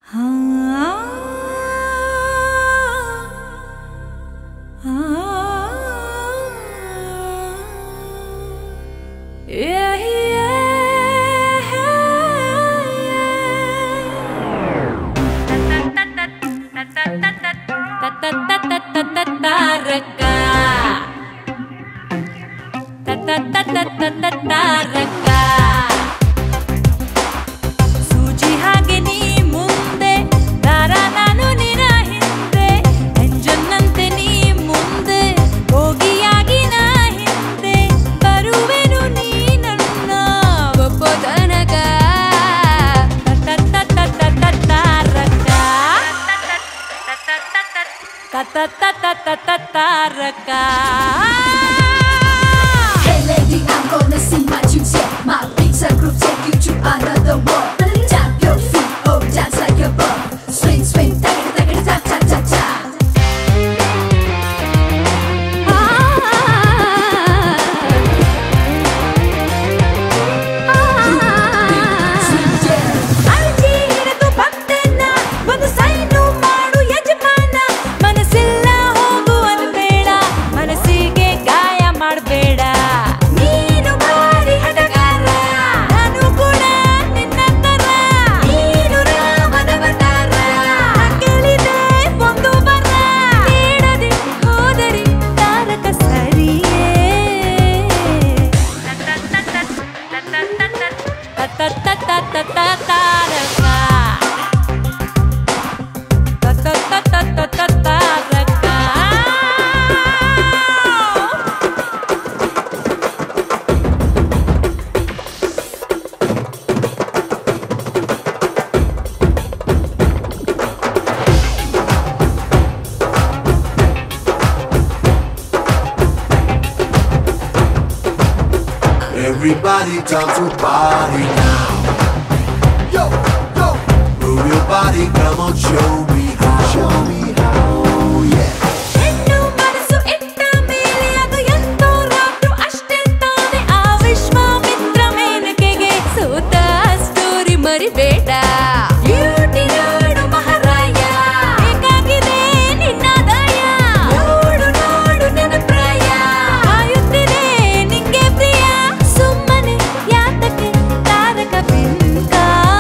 ಸೂಜಿ ಹಾಗೆ ನೀ ಮುಂದೆ ದಾರ ನಾನು ನಿನ ಹಿಂದೆ ಎಂಜನ್ನಂತೆ ನೀ ಮುಂದೆ ಹೋಗಿಯಾಗಿ ನಾ ಹಿಂದೆ ಬರುವೆನು ನೀ ನನ್ನ ಒಬ್ಬ ತನಕ ತಾರಕ. Hey lady, I'm gonna see my juice, yeah. My beats and grooves take you to another world. Tap your feet, oh dance like a bird. Swing, swing, tagada, tagada, tap, tap, tap, tap. ಅರ್ಜಿ ಹಿಡಿದು ಬಂದೆನ್ನ ಒಂದು sign ಮಾಡು ಯಜಮಾನ ಮನಸ್ಸಿಲ್ಲ ಹೋಗು ಅನ್ಬೇಡ ಮನಸ್ಸಿಗೆ ಗಾಯ ಮಾಡಬೇಡ ನೀನು ಭಾರಿ ಹಠಗಾರ ನಾನು ಕೂಡ ನಿನ್ನ ತರ ನೀನು ರಾಮನವತಾರ ಕೇಳಿದೆ ಒಂದು ಬರ ನೀಡದೆ ಹೋದರೆ ತಾರಕ ಸರಿಯೇ Everybody dance to party now. Yo, yo. Move your body, come on, show me how. Show me how, yeah. ಹೆಣ್ಣು ಮನಸ್ಸು ಇಟ್ಟ ಮೇಲೆ ಅದು ಎಂತೋ ರಾತ್ರು ಅಷ್ಟೇ ತಾನೆ ಆ ವಿಶ್ವಾಮಿತ್ರ ಮೇನಕೆಗೆ ಸೋತ ಸ್ಟೋರಿ ಮರಿಬೇಡ ಬ್ಯೂಟಿ ನೋಡು ಮಹಾರಾಯ ಬೇಕಾಗಿದೆ ನಿನ್ನ ದಯ ನೋಡು ನೋಡು ನನ್ನ ಪ್ರಾಯ ಕಾಯುತ್ತಿದೆ ನಿಂಗೆ ಪ್ರಿಯ ಸುಮ್ಮನೆ ಯಾತಕ್ಕೆ ತಾರಕ ಬಿಂಕ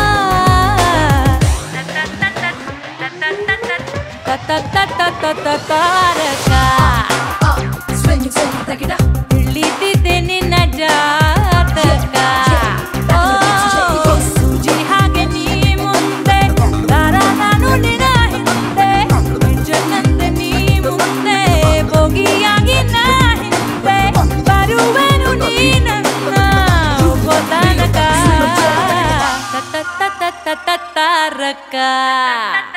ತಾರಕ Swing, swing, tagada. ತಿಳಿದಿದೆ ನಿನ್ನ ಜಾತಕ ಓ ಸೂಜಿ ಹಾಗೆ ನೀ ಮುಂದೆ ದಾರ ನಾನು ನಿನ ಹಿಂದೆ ಎಂಜನ್ನಂತೆ ನೀ ಮುಂದೆ ಬೋಗಿಯಾಗಿ ನಾ ಹಿಂದೆ ಬರುವೆನು ನೀ ನನ್ನ ಒಬ್ಬ ತನಕ ತಾರಕ